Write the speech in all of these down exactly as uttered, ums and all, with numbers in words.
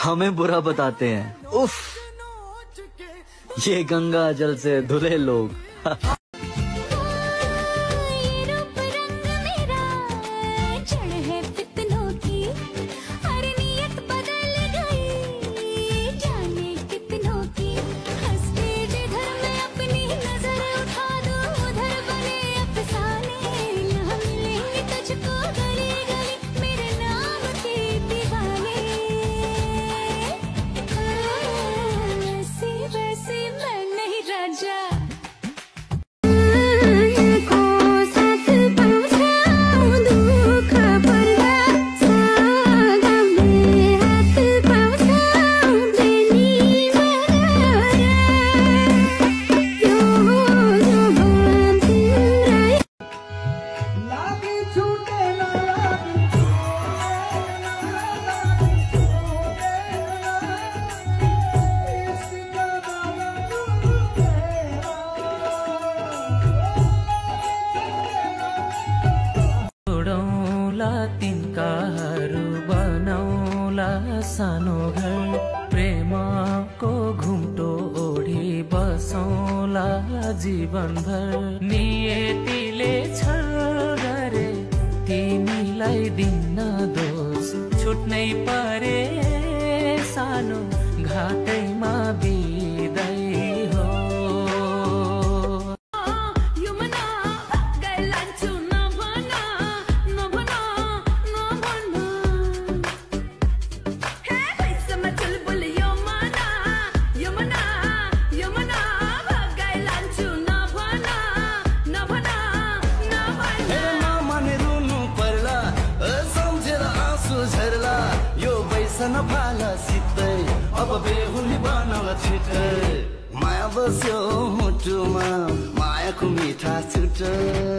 हमें बुरा बताते हैं। उफ, ये गंगा जल से धुले लोग। तिनकाहरू बनाउला सानो घर, प्रेमको घुम्टो ओढी बसौला जीवनभर। नियतिले छल गरे तिमीलाई दिन्न दोष, छुट्नै परे सानो घाटैमा बिदाई हो। नफाला सित्तै अब बेहुली बनाउला छिटै, माया बस्यो मुटुमा मायाको मिठा छुट्टै।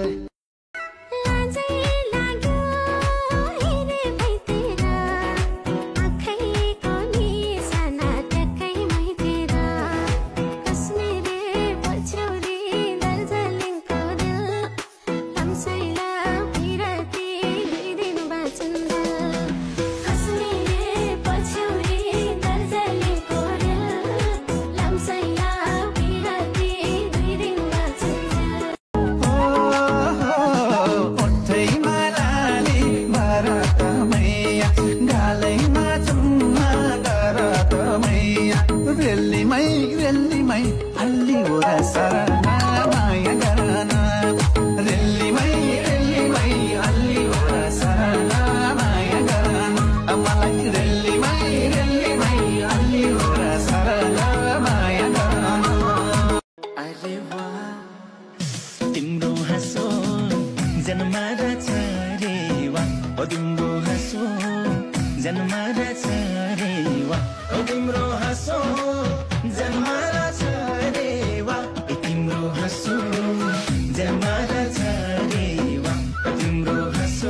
तिम्रो हाँसो जन्माएर छ रे वा, ओ तिम्रो हाँसो जन्माएर छ रे वा, ओ तिम्रो हाँसो जन्माएर छ रे वा, तिम्रो हाँसो जन्माएर छ रे वा, तिम्रो हाँसो।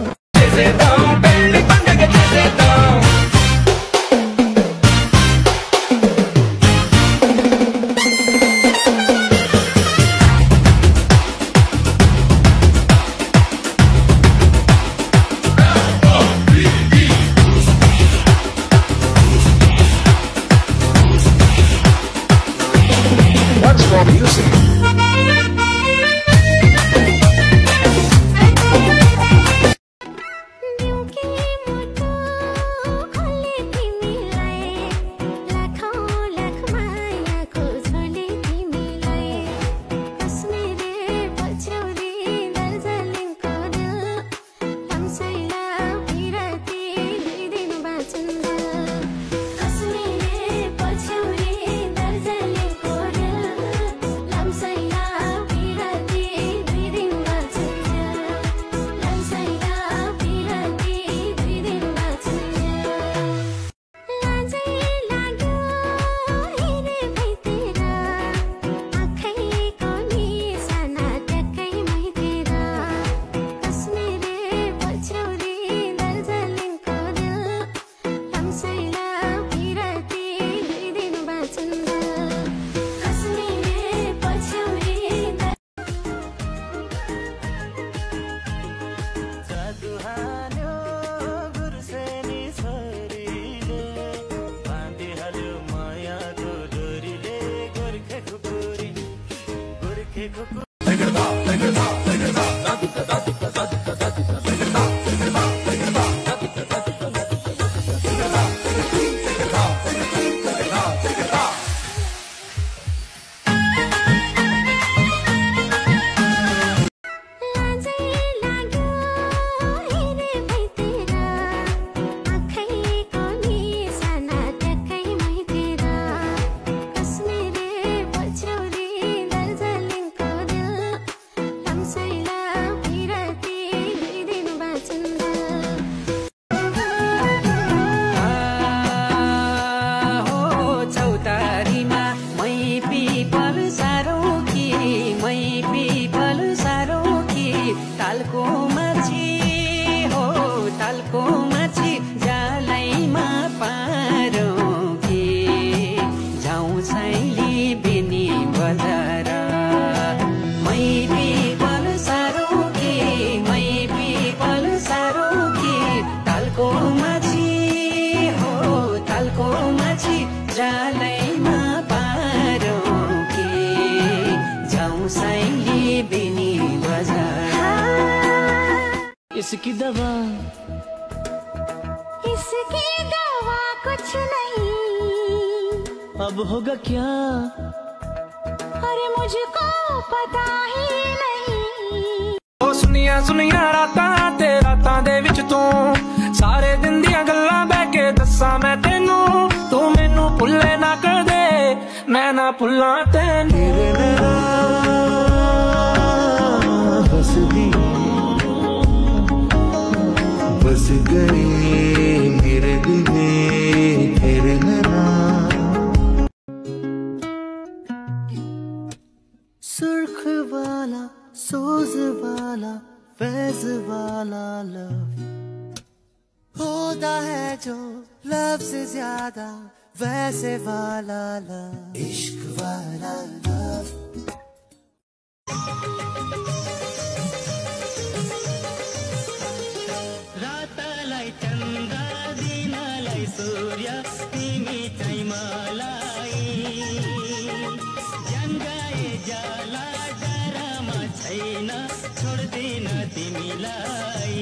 इसकी दवा इसकी दवा कुछ नहीं, अब होगा क्या अरे मुझको पता ही नहीं। ओ सुनिया सुनिया रातां ते रातां दे विच तू सारे दिन दियां गल्लां बह के दस्सां मैं तेनू, तू मैनू भुल्ले ना कर दे मैं ना भुल्लां तैनू। बस गए मेरे दिल में तेरे नैना। सुर्ख वाला सोज वाला फैज वाला लव होता है जो लव से ज्यादा वैसे वाला लव, इश्क वाला लव। रातलाई चन्द्र दिनलाई सूर्य तिमी चाहिँ मलाई ज्यान गए जाला डरमा छैन छोड्दिन तिमीलाई।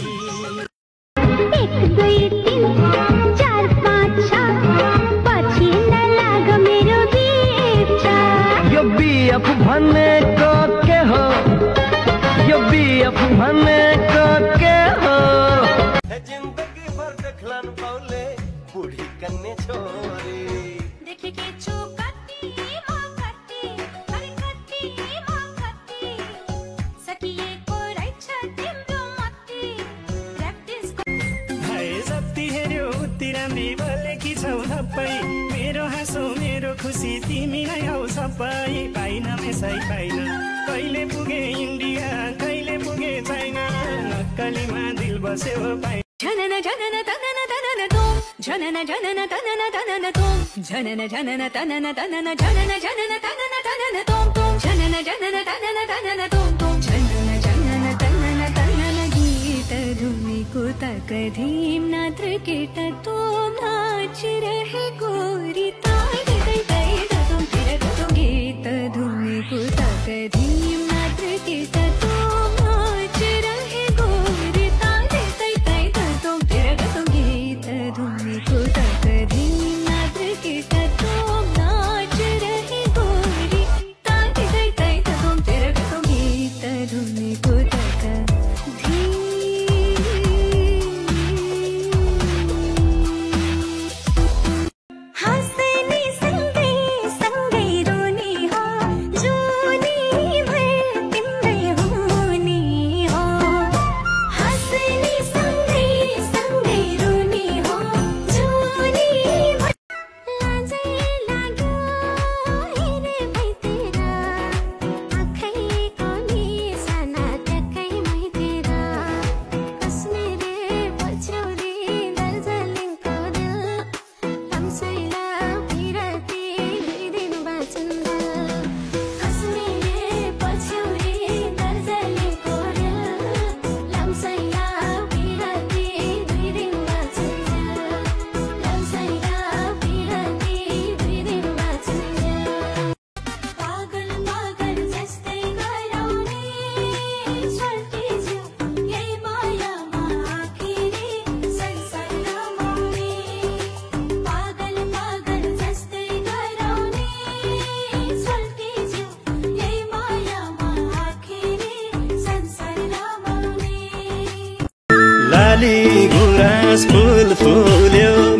एक दुई तीन चार पाँच छ पछि नलाग मेरो बिचा। यो बिएफ भनेको के हो, यो बिएफ भनेको के हो। जिंदगी भर देखलन पौले बूढ़ी कन्ने छोरी। देखे के छु कति म कति अरे कति म कति सकिएको रहेछ तिम्रो मति प्र्याक्टिस। भाइ जति हेऱ्यो उति राम्री बोलेकी छौ थप्पै, मेरो हाँसो मेरो खुसी तिमीलाई हौ सबै। पाइन मेसै पाइन कहिले पुगे इन्डिया कहिले पुगे चाइना, नक्कलीमा दिल बस्यो पाइ। झनन झनन तनन तनन तोम झनन झनन तनन तनन तोम झनन झनन तनन तनन झनन झनन तनन तनन तोम तोम झनन झनन तनन तनन तोम तोम झनन झनन तनन तनन गीत धुमीको तक धीम नात्र केट तोम नाच रहे गोरी ताई तै तै तोम तिर तोम गीत धुमीको तक धीम नात्र केट तोम नाच रहे गोरी ताई तै तै तोम तिर तोम गीत धुमीको तक धीम नात्र केट तोम नाच रहे गोरी ताई तै तै तोम तिर तोम गीत धुमीको तक धीम। अलि गुराँस फुल फुल्यो